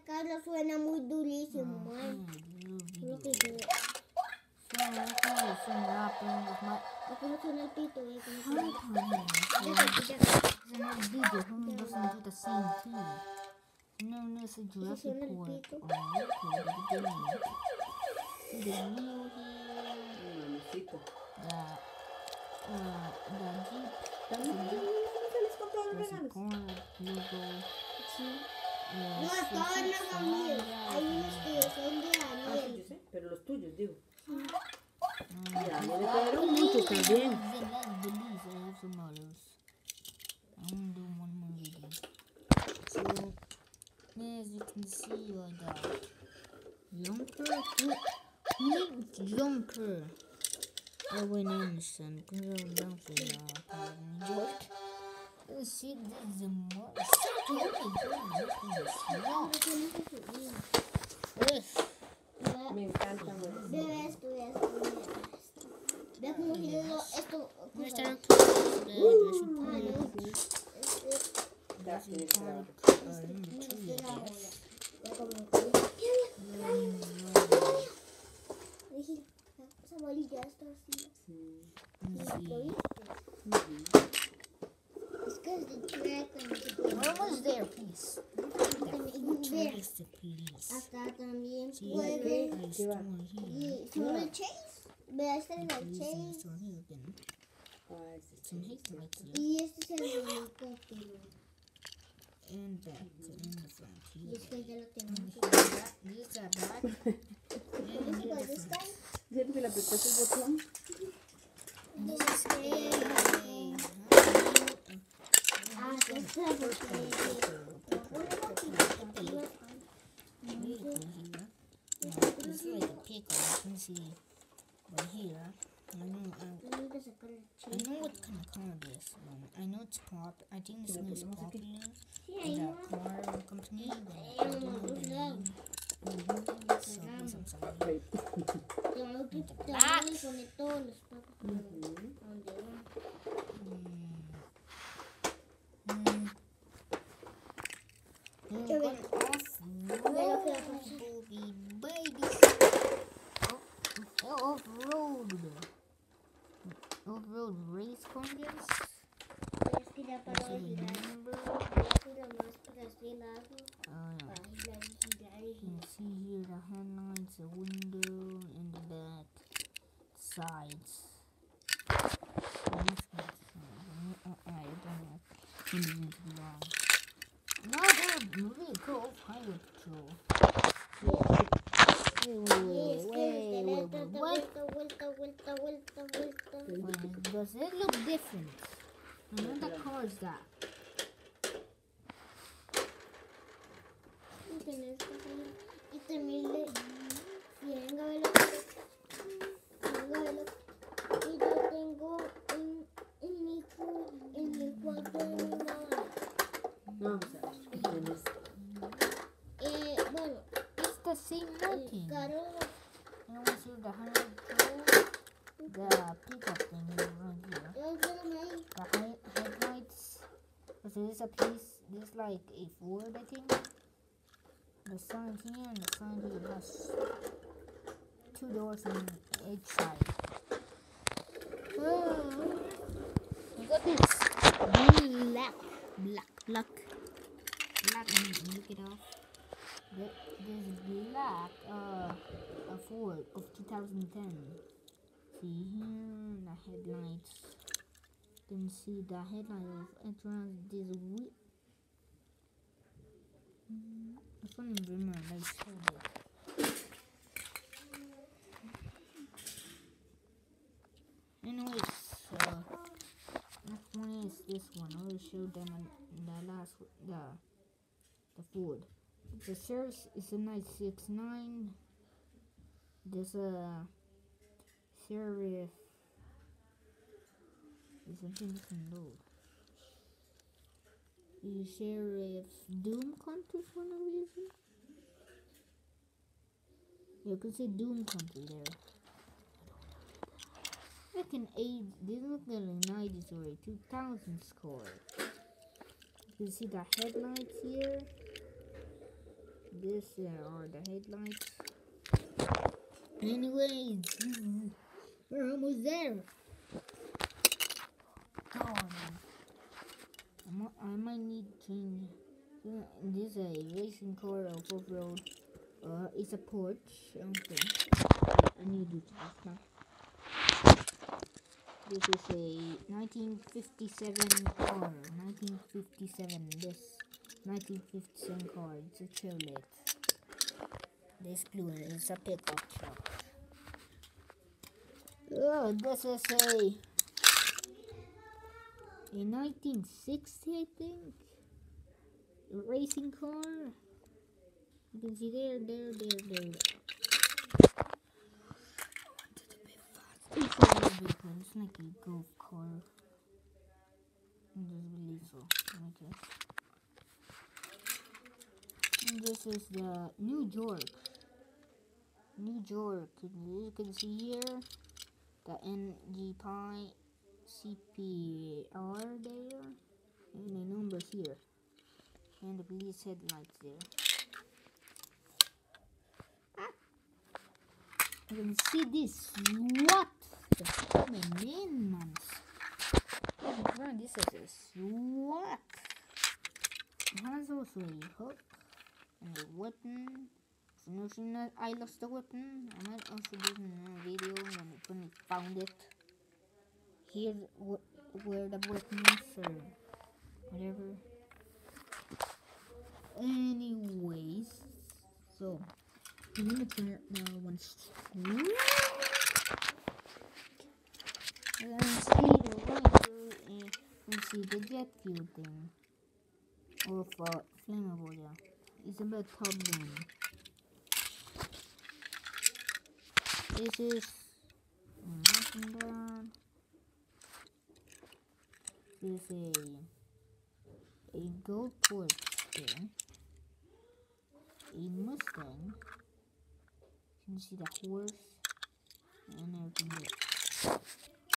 carro suena muy durísimo, man. Lo que yo. Suena rapping with my... ¿Cómo suena el pito? So in this video, homie listen to the same thing. No, this is Jurassic Park on record at the beginning. See the wheel here. The Jeep. There's a car logo. No, todos no son míos. Hay unos que son de Daniel. Yo sé, pero los tuyos, digo. Ya, me quedaron muchos también. I have some others. I only do one more video. So, as you can see, Junker. Owen Anderson. See, this is a more. Me encanta. Ve esto. Ve cómo gira esto. Esa bolilla está así. ¿Lo viste? Es que es de Shrek. Almost there, please. Where's the police? Acá también See, puede. I store here. ¿Y son el Chase? Ve, este es el Police in the Chase. store here again. Some headlights here. Y este es el helicóptero. And back in the front Y here. es que ya lo tengo. This is back. And ¿Ves in cuál the está? front. ¿Siempre que le apretaste el botón? This is Ah, esta es la It's like a pickle, you can see right here. I know what kind of car it is. I know it's pop. I think this one is popular. The car company, but I don't know the name. So please, I'm sorry. Tengo que poner todos los papas. ¿Dónde van? Off-road race congas. Es que ya paró de girar. Voy a más para este lado. Para girar y girar y You can see here the headlights, the window, and the back sides. Another vehicle, highway patrol. Does it look different? Another car is that? Y también le venga a verlo. Y yo tengo en mi cuarto de mi mamá. Vamos a ver. ¿Tienes? Bueno, It's the same looking. Caro, And we see the highway patrol, the pickup thing right here. The headlights. So this is a piece. This is like a Ford, I think. The sign here and the sign here has two doors on each side. We got this black. Let me look it off. This is black. A Ford of 2010. See here the headlights. You can see the headlight of entrance. This wheel. I can't remember like so. Anyways, next one is this one. I will show them in the last the Ford. The service is a 969. There's a Sheriff. There's something you can load. The Sheriff Doom Country for no reason. You can see Doom Country there. Like an 8, this looks like a 90s or a 2000s car. You can see the headlights here. This are the headlights. Anyways, we're almost there. God, I might need to change. This is a racing car off road. It's a Porsche. Okay, I need to change now. This is a 1957 car. 1957. This 1957 car. It's a Chevrolet. This blue is a pickup truck. Oh, this is a 1960, I think, racing car. You can see there. It's a little bit fun. It's like a golf car. I just believe so. Okay. And this is the New York. You can see here the NG Pi CPR there, and the numbers here, and the police headlights there. You can see this. What the man? This is a SWAT. It has also a hook and a weapon. No, I lost the weapon. I might also do a video when I found it. Here, where the weapon is, or whatever. Anyways, so I'm gonna turn it now once. And see the rifle, and you see the jet fuel thing of flammable. Yeah, it's about problem. This is nothing down. This is a gold Porsche here. A Mustang. You can see the horse and everything there.